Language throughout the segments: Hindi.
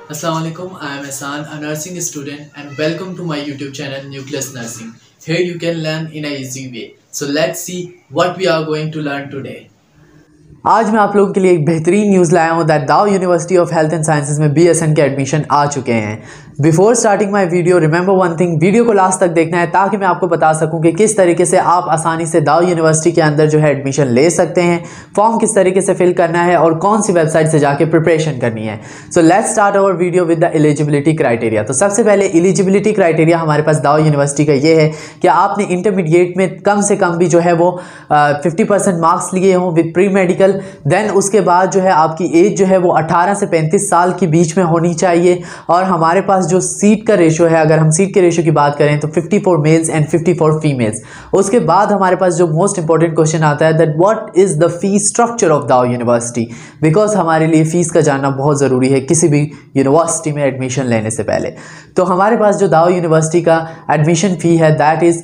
Assalamualaikum, I am Ehsan, a nursing student, and welcome to my YouTube channel Nucleus Nursing. Here you can learn in a easy way. So let's see what we are going to learn today. आज मैं आप लोगों के लिए एक बेहतरीन न्यूज़ लाया हूँ that Dow university of health and sciences में BSN के एडमिशन आ चुके हैं। Before starting my video remember one thing, video को लास्ट तक देखना है ताकि मैं आपको बता सकूं कि किस तरीके से आप आसानी से दाऊ यूनिवर्सिटी के अंदर जो है एडमिशन ले सकते हैं, फॉर्म किस तरीके से फिल करना है और कौन सी वेबसाइट से जाके प्रिपरेशन करनी है। So let's start our video with the eligibility criteria. तो सबसे पहले एलिजिबिलिटी क्राइटेरिया हमारे पास दाऊ यूनिवर्सिटी का ये है कि आपने इंटरमीडिएट में कम से कम भी जो है वो 50% मार्क्स लिए हों विद प्री मेडिकल। देन उसके बाद जो है आपकी एज जो है वो 18 से 35 साल के बीच में होनी चाहिए। और हमारे पास जो सीट का रेशो है, अगर हम सीट के रेशो की बात करें तो 54 मेल्स एंड 54 फीमेल्स। उसके बाद हमारे पास जो मोस्ट इंपॉर्टेंट क्वेश्चन आता है that what is the fees structure of Dow university, because हमारे लिए फ़ीस का जानना बहुत ज़रूरी है किसी भी यूनिवर्सिटी में एडमिशन लेने से पहले। तो हमारे पास जो दाऊ यूनिवर्सिटी का एडमिशन फ़ी है that is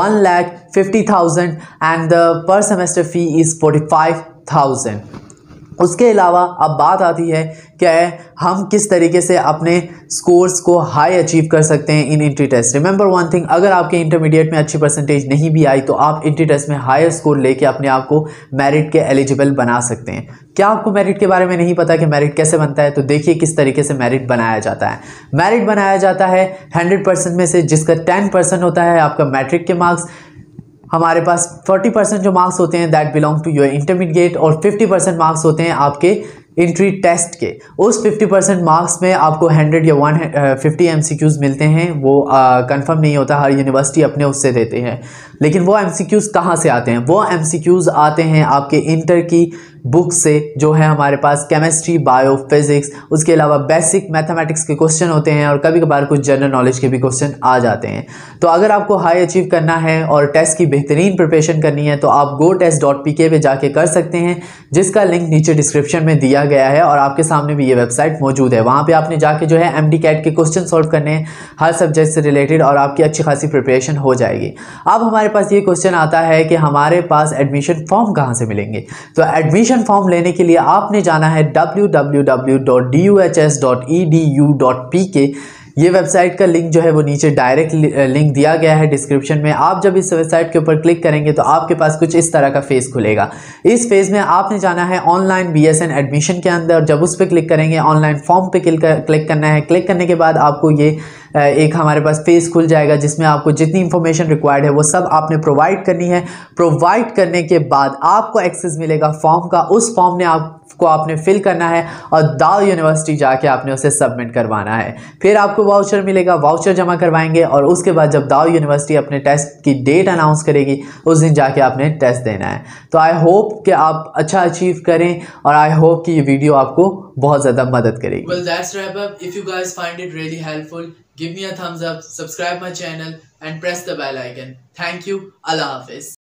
1,50,000 and the per semester fee is 45,000। उसके अलावा अब बात आती है कि हम किस तरीके से अपने स्कोर्स को हाई अचीव कर सकते हैं in entry test. Remember one thing, अगर आपके इंटरमीडिएट में अच्छी परसेंटेज नहीं भी आई तो आप एंट्री टेस्ट में हायर स्कोर लेके अपने आप को मेरिट के एलिजिबल बना सकते हैं। क्या आपको मेरिट के बारे में नहीं पता कि मेरिट कैसे बनता है? तो देखिए किस तरीके से मेरिट बनाया जाता है। मेरिट बनाया जाता है 100% में से, जिसका 10% होता है आपका मैट्रिक के मार्क्स। हमारे पास 40% जो मार्क्स होते हैं that belong to your intermediate और 50% मार्क्स होते हैं आपके एंट्री टेस्ट के। उस 50% मार्क्स में आपको 100 या 150 MCQs मिलते हैं। वो कंफर्म नहीं होता, हर यूनिवर्सिटी अपने उससे देते हैं। लेकिन वो MCQs कहाँ से आते हैं? वो MCQs आते हैं आपके इंटर की बुक से, जो है हमारे पास केमिस्ट्री, बायो, फिजिक्स, उसके अलावा बेसिक मैथमेटिक्स के क्वेश्चन होते हैं और कभी कभार कुछ जनरल नॉलेज के भी क्वेश्चन आ जाते हैं। तो अगर आपको हाई अचीव करना है और टेस्ट की बेहतरीन प्रिपरेशन करनी है तो आप gotest.pk पे जाके कर सकते हैं, जिसका लिंक नीचे डिस्क्रिप्शन में दिया गया है और आपके सामने भी ये वेबसाइट मौजूद है। वहाँ पे आपने जाके जो है MD कैट के क्वेश्चन सॉल्व करने हैं हर सब्जेक्ट से रिलेटेड और आपकी अच्छी खासी प्रिपरेशन हो जाएगी। अब हमारे पास ये क्वेश्चन आता है कि हमारे पास एडमिशन फॉर्म कहाँ से मिलेंगे। तो एडमिशन फॉर्म लेने के लिए आपने जाना है www.duhs.edu.pk। ये वेबसाइट का लिंक जो है वो नीचे डायरेक्ट लिंक दिया गया है डिस्क्रिप्शन में। आप जब इस वेबसाइट के ऊपर क्लिक करेंगे तो आपके पास कुछ इस तरह का फेस खुलेगा। इस फेज में आपने जाना है ऑनलाइन BSN एडमिशन के अंदर। जब उस पर क्लिक करेंगे ऑनलाइन फॉर्म पे क्लिक करना है। क्लिक करने के बाद आपको ये एक हमारे पास पेज खुल जाएगा जिसमें आपको जितनी इंफॉर्मेशन रिक्वायर्ड है वो सब आपने प्रोवाइड करनी है। प्रोवाइड करने के बाद आपको एक्सेस मिलेगा फॉर्म का। उस फॉर्म ने आपको आपने फिल करना है और दाऊ यूनिवर्सिटी जाके आपने उसे सबमिट करवाना है। फिर आपको वाउचर मिलेगा, वाउचर जमा करवाएंगे और उसके बाद जब दाऊ यूनिवर्सिटी अपने टेस्ट की डेट अनाउंस करेगी उस दिन जाके आपने टेस्ट देना है। तो आई होप कि आप अच्छा अचीव करें और आई होप कि ये वीडियो आपको बहुत ज़्यादा मदद करेगी। Well, that's wrap up. If you guys find it really helpful, give me a thumbs up, subscribe my channel and press the bell icon. Thank you. Allah Hafiz.